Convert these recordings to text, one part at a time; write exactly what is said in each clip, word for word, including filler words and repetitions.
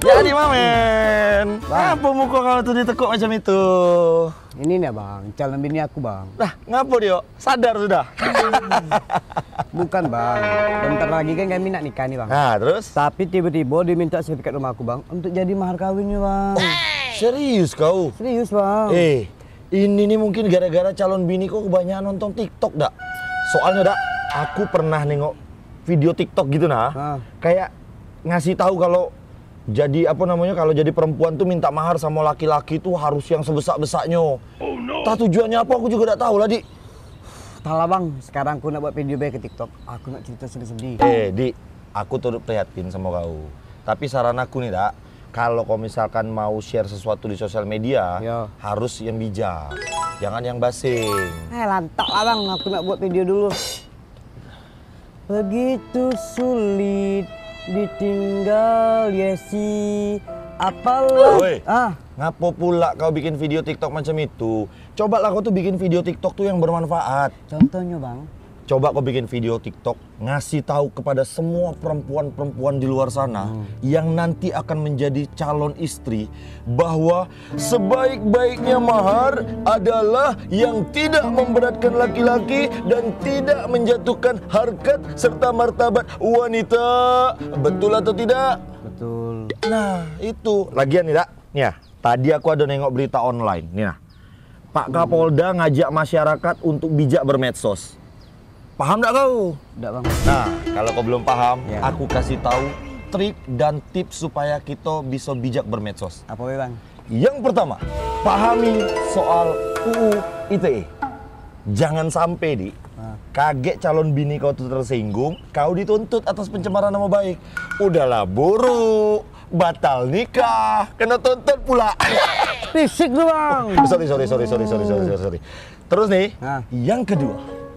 Jadi Mamen, ngapa muka kau tuh ditekuk macam itu? Ini nih bang, calon bini aku bang. Nah, ngapa dia? Sadar sudah? Bukan bang, bentar lagi kan kami nak nikah nih bang. Nah, terus? Tapi tiba-tiba dia minta sertifikat rumah aku bang, untuk jadi mahar kawinnya bang. Serius kau? Serius bang. Eh, ini nih mungkin gara-gara calon bini kau kebanyakan nonton TikTok dak. Soalnya dak, aku pernah nengok video TikTok gitu nah. Ah. Kayak ngasih tahu kalau jadi apa namanya kalau jadi perempuan tuh minta mahar sama laki-laki tuh harus yang sebesak-besaknya. Oh no. Tah tujuannya apa aku juga tidak tahu lah, Di. Talah bang, sekarang aku nak buat video baik ke TikTok. Aku nak cerita sedih-sedih. Eh, Di, aku turut prihatin sama kau. Tapi saran aku nih, Dak, kalau kau misalkan mau share sesuatu di sosial media, Yo. harus yang bijak. Jangan yang basing. Eh lantak lah bang, aku nak buat video dulu. Begitu sulit ditinggal Yesi, apalah. Woi. Ah, Ngapo pula kau bikin video TikTok macam itu? Coba lah kau tuh bikin video TikTok tuh yang bermanfaat. contohnya bang. Coba kau bikin video TikTok ngasih tahu kepada semua perempuan-perempuan di luar sana hmm. yang nanti akan menjadi calon istri bahwa sebaik-baiknya mahar adalah yang tidak memberatkan laki-laki dan tidak menjatuhkan harkat serta martabat wanita. Betul atau tidak? Betul. Nah, itu. Lagian nih, Dak. Nih ya, tadi aku ada nengok berita online. Nih nah. Pak Kapolda ngajak masyarakat untuk bijak bermedsos. Paham gak kau? Enggak bang. Nah, kalau kau belum paham, Ya. aku kasih tahu trik dan tips supaya kita bisa bijak bermedsos. Apa be bang? Yang pertama, pahami soal U U I T E. Jangan sampai, Di, Ah. kaget calon bini kau tuh tersinggung, kau dituntut atas pencemaran nama baik. Udahlah buruk, batal nikah, kena tuntut pula. Fisik tuh bang. sorry, sorry, sorry, sorry, sorry, sorry, sorry, sorry. Terus nih, Ah. yang kedua,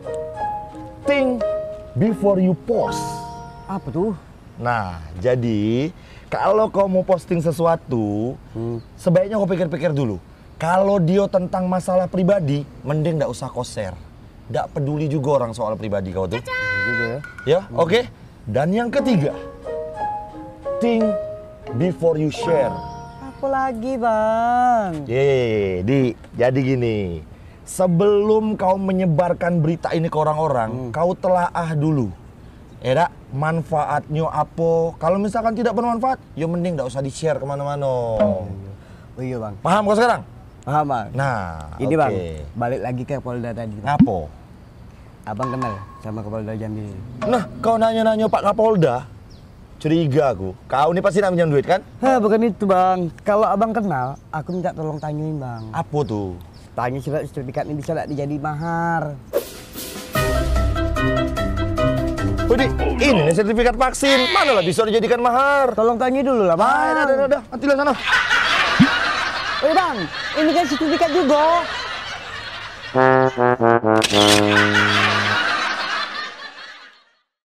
think before you post. Apa tuh? Nah, jadi kalau kau mau posting sesuatu, Hmm. sebaiknya kau pikir-pikir dulu. Kalau dia tentang masalah pribadi, mending nggak usah kau share. Nggak peduli juga orang soal pribadi kau tuh. Gitu ya. Ya, oke. Dan yang ketiga, think before you share. Apa lagi bang? Ye, Di, jadi gini. Sebelum kau menyebarkan berita ini ke orang-orang, Hmm. kau telaah dulu. Era manfaatnya apa? Kalau misalkan tidak bermanfaat, ya mending nggak usah di-share kemana-mana. Oh iya bang. Paham kau sekarang? Paham bang. Nah, Ini oke. bang, balik lagi ke Polda tadi. Bang. Ngapo? Abang kenal sama Kapolda Jambi? Nah, kau nanya-nanya Pak Kapolda, curiga aku. Kau ini pasti nak pinjam duit kan? Hah, bukan itu bang. Kalau abang kenal, aku minta tolong tanyain bang. Apa tuh? Tanya surat sertifikat ini bisa nggak dijadi mahar? Wih, ini nih sertifikat vaksin. Mana lah bisa dijadikan mahar? Tolong tanya dulu lah bang. Ah, dah, dah, dah, dah. Nanti lah sana. Eh bang, ini kan sertifikat juga.